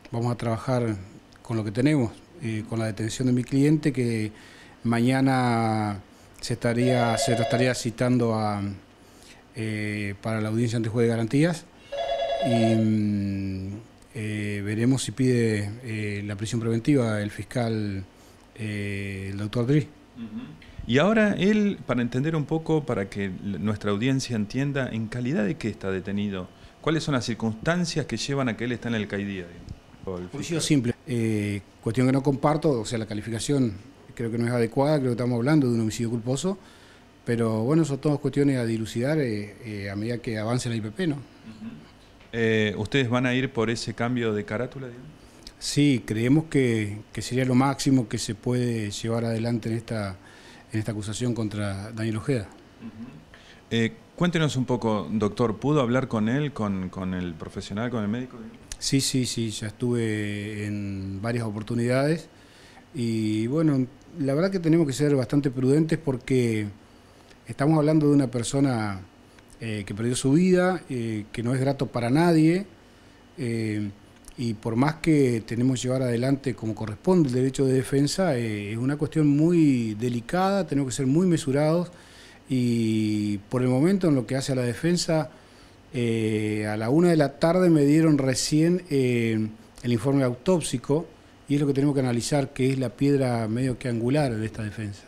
vamos a trabajar con lo que tenemos, con la detención de mi cliente, que mañana se lo estaría citando para la audiencia ante juez de garantías y veremos si pide la prisión preventiva el fiscal, el doctor Dri. Y ahora él, para entender un poco, para que nuestra audiencia entienda, ¿en calidad de qué está detenido? ¿Cuáles son las circunstancias que llevan a que él está en el CAIDIA? Homicidio simple. Cuestión que no comparto, o sea, la calificación creo que no es adecuada, creo que estamos hablando de un homicidio culposo, pero bueno, son todas cuestiones a dilucidar a medida que avance la IPP, ¿no? ¿Ustedes van a ir por ese cambio de carátula, digamos? Sí, creemos que sería lo máximo que se puede llevar adelante en esta acusación contra Daniel Ojeda. Cuéntenos un poco, doctor, ¿pudo hablar con él, con el profesional, con el médico? Sí, ya estuve en varias oportunidades y bueno, la verdad que tenemos que ser bastante prudentes porque estamos hablando de una persona que perdió su vida, que no es grato para nadie, y por más que tenemos que llevar adelante como corresponde el derecho de defensa, es una cuestión muy delicada, tenemos que ser muy mesurados y por el momento en lo que hace a la defensa, a la 1 de la tarde me dieron recién el informe autópsico y es lo que tenemos que analizar, que es la piedra medio que angular de esta defensa.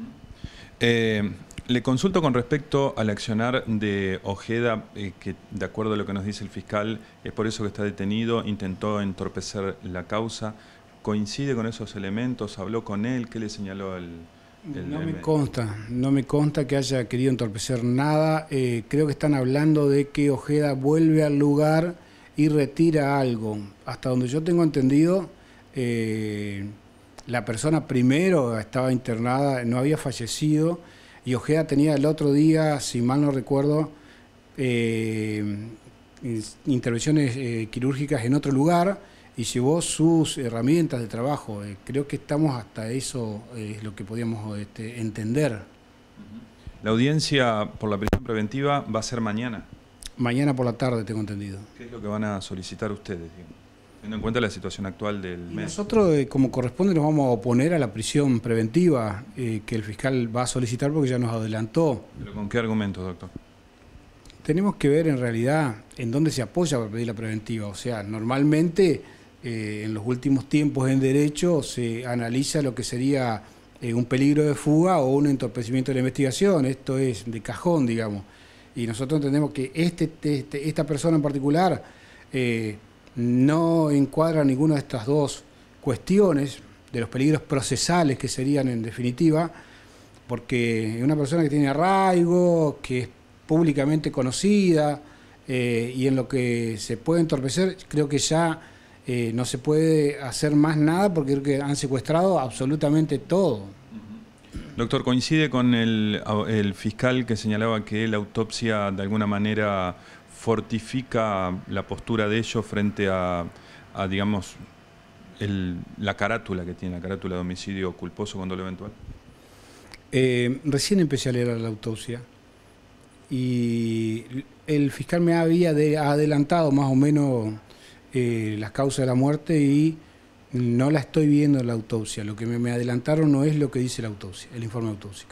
Le consulto con respecto al accionar de Ojeda, que de acuerdo a lo que nos dice el fiscal, es por eso que está detenido, intentó entorpecer la causa. ¿Coincide con esos elementos? ¿Habló con él? ¿Qué le señaló el no me consta que haya querido entorpecer nada. Creo que están hablando de que Ojeda vuelve al lugar y retira algo. Hasta donde yo tengo entendido, la persona primero estaba internada, no había fallecido, y Ojeda tenía el otro día, si mal no recuerdo, intervenciones quirúrgicas en otro lugar y llevó sus herramientas de trabajo. Creo que estamos hasta eso, es lo que podíamos entender. La audiencia por la prisión preventiva va a ser mañana. Mañana por la tarde, tengo entendido. ¿Qué es lo que van a solicitar ustedes, digamos, teniendo en cuenta la situación actual del mes? Nosotros, como corresponde, nos vamos a oponer a la prisión preventiva que el fiscal va a solicitar porque ya nos adelantó. ¿Pero con qué argumentos, doctor? Tenemos que ver en realidad en dónde se apoya para pedir la preventiva. O sea, normalmente en los últimos tiempos en derecho se analiza lo que sería un peligro de fuga o un entorpecimiento de la investigación. Esto es de cajón, digamos. Y nosotros entendemos que esta persona en particular no encuadra ninguna de estas dos cuestiones, de los peligros procesales que serían en definitiva, porque es una persona que tiene arraigo, que es públicamente conocida, y en lo que se puede entorpecer, creo que ya no se puede hacer más nada porque creo que han secuestrado absolutamente todo. Doctor, ¿coincide con el fiscal que señalaba que la autopsia de alguna manera fortifica la postura de ellos frente a digamos, la carátula que tiene, la carátula de homicidio culposo con dolo eventual? Recién empecé a leer la autopsia y el fiscal me había adelantado más o menos las causas de la muerte y no la estoy viendo en la autopsia. Lo que me adelantaron no es lo que dice la autopsia, el informe autópsico.